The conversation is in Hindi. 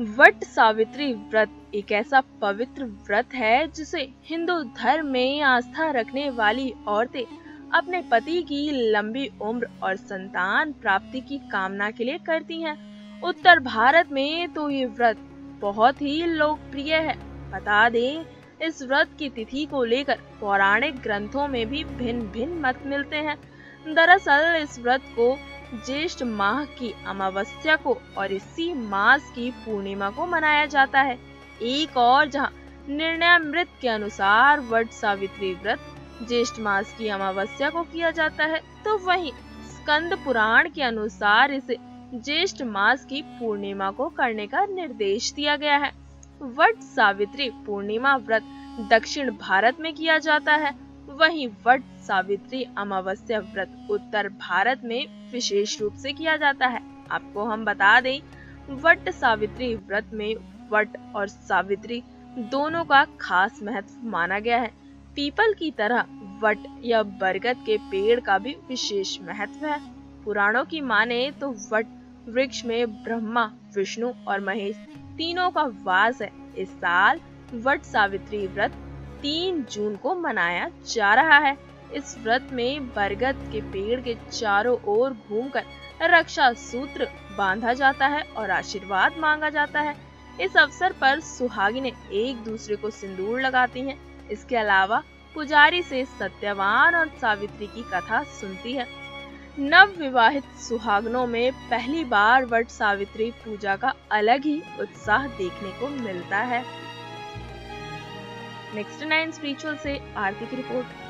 वट सावित्री व्रत एक ऐसा पवित्र व्रत है जिसे हिंदू धर्म में आस्था रखने वाली औरतें अपने पति की लंबी उम्र और संतान प्राप्ति की कामना के लिए करती हैं। उत्तर भारत में तो ये व्रत बहुत ही लोकप्रिय है। बता दें, इस व्रत की तिथि को लेकर पौराणिक ग्रंथों में भी भिन्न भिन्न मत मिलते हैं। दरअसल इस व्रत को ज्येष्ठ माह की अमावस्या को और इसी मास की पूर्णिमा को मनाया जाता है। एक और जहां निर्णयामृत के अनुसार वट सावित्री व्रत ज्येष्ठ मास की अमावस्या को किया जाता है, तो वहीं स्कंद पुराण के अनुसार इसे ज्येष्ठ मास की पूर्णिमा को करने का निर्देश दिया गया है। वट सावित्री पूर्णिमा व्रत दक्षिण भारत में किया जाता है, वहीं वट सावित्री अमावस्या व्रत उत्तर भारत में विशेष रूप से किया जाता है। आपको हम बता दें, वट सावित्री व्रत में वट और सावित्री दोनों का खास महत्व माना गया है। पीपल की तरह वट या बरगद के पेड़ का भी विशेष महत्व है। पुराणों की माने तो वट वृक्ष में ब्रह्मा, विष्णु और महेश तीनों का वास है। इस साल वट सावित्री व्रत 3 जून को मनाया जा रहा है। इस व्रत में बरगद के पेड़ के चारों ओर घूमकर रक्षा सूत्र बांधा जाता है और आशीर्वाद मांगा जाता है। इस अवसर पर सुहागिनें एक दूसरे को सिंदूर लगाती हैं। इसके अलावा पुजारी से सत्यवान और सावित्री की कथा सुनती है। नव विवाहित सुहागनों में पहली बार वट सावित्री पूजा का अलग ही उत्साह देखने को मिलता है। नेक्स्ट 9 स्पिरिचुअल से आरती की रिपोर्ट।